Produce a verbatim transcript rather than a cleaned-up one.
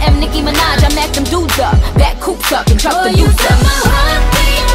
am Nicki Minaj, I mack them dudes up, back coops up and drop the Boy, you boots got up. my heart beating